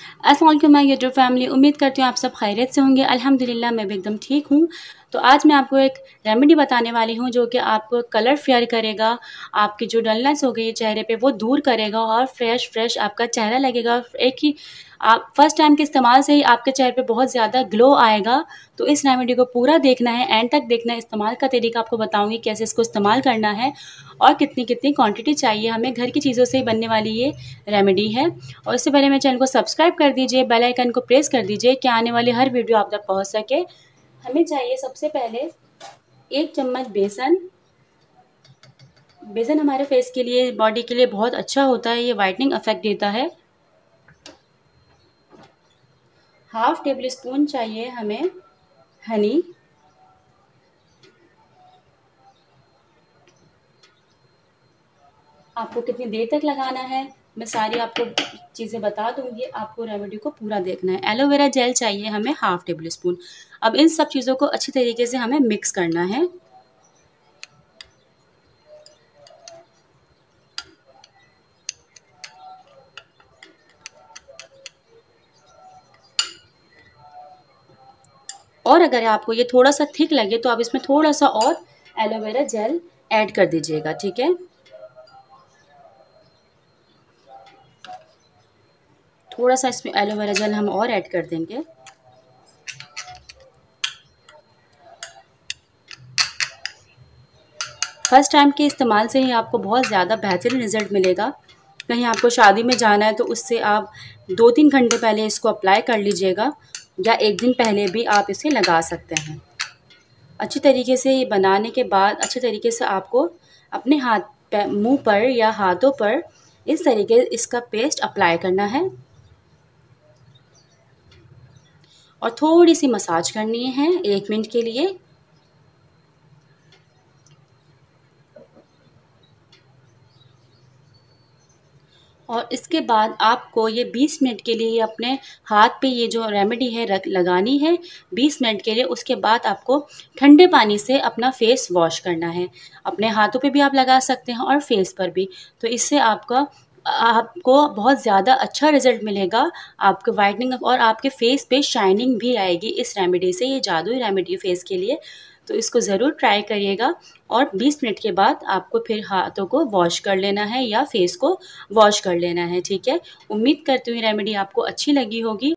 अस्सलाम वालेकुम my YouTube family. उम्मीद करती हूँ आप सब खैरियत से होंगे। अल्हम्दुलिल्लाह मैं भी एकदम ठीक हूँ। तो आज मैं आपको एक रेमेडी बताने वाली हूँ जो कि आपको कलर फेयर करेगा, आपकी जो डलनेस हो गई है चेहरे पे वो दूर करेगा और फ्रेश आपका चेहरा लगेगा। एक ही आप फर्स्ट टाइम के इस्तेमाल से ही आपके चेहरे पे बहुत ज़्यादा ग्लो आएगा। तो इस रेमेडी को पूरा देखना है, एंड तक देखना है। इस्तेमाल का तरीका आपको बताऊँगी कैसे इसको इस्तेमाल करना है और कितनी कितनी क्वांटिटी चाहिए हमें। घर की चीज़ों से ही बनने वाली ये रेमेडी है। और इससे पहले मेरे चैनल को सब्सक्राइब कर दीजिए, बेल आइकन को प्रेस कर दीजिए कि आने वाली हर वीडियो आप तक पहुंच सके। हमें चाहिए सबसे पहले 1 चम्मच बेसन। बेसन हमारे फेस के लिए, बॉडी के लिए बहुत अच्छा होता है, ये वाइटनिंग इफेक्ट देता है। हाफ टेबल स्पून चाहिए हमें हनी। आपको कितनी देर तक लगाना है मैं सारी आपको चीज़ें बता दूंगी, आपको रेमेडी को पूरा देखना है। एलोवेरा जेल चाहिए हमें हाफ टेबल स्पून। अब इन सब चीज़ों को अच्छी तरीके से हमें मिक्स करना है। और अगर आपको ये थोड़ा सा थिक लगे तो आप इसमें थोड़ा सा और एलोवेरा जेल ऐड कर दीजिएगा, ठीक है। थोड़ा सा इसमें एलोवेरा जेल हम और ऐड कर देंगे। फर्स्ट टाइम के इस्तेमाल से ही आपको बहुत ज़्यादा बेहतरीन रिजल्ट मिलेगा। कहीं आपको शादी में जाना है तो उससे आप 2-3 घंटे पहले इसको अप्लाई कर लीजिएगा, या 1 दिन पहले भी आप इसे लगा सकते हैं। अच्छी तरीके से ये बनाने के बाद अच्छे तरीके से आपको अपने हाथ मुंह पर या हाथों पर इस तरीके इसका पेस्ट अप्लाई करना है और थोड़ी सी मसाज करनी है 1 मिनट के लिए। और इसके बाद आपको ये 20 मिनट के लिए अपने हाथ पे ये जो रेमेडी है लगानी है 20 मिनट के लिए। उसके बाद आपको ठंडे पानी से अपना फेस वॉश करना है। अपने हाथों पे भी आप लगा सकते हैं और फेस पर भी। तो इससे आपको बहुत ज़्यादा अच्छा रिजल्ट मिलेगा। आपको वाइटनिंग और आपके फेस पे शाइनिंग भी आएगी इस रेमेडी से। ये जादुई रेमेडी फेस के लिए, तो इसको ज़रूर ट्राई करिएगा। और 20 मिनट के बाद आपको फिर हाथों को वॉश कर लेना है या फेस को वॉश कर लेना है, ठीक है। उम्मीद करती हूँ ये रेमेडी आपको अच्छी लगी होगी।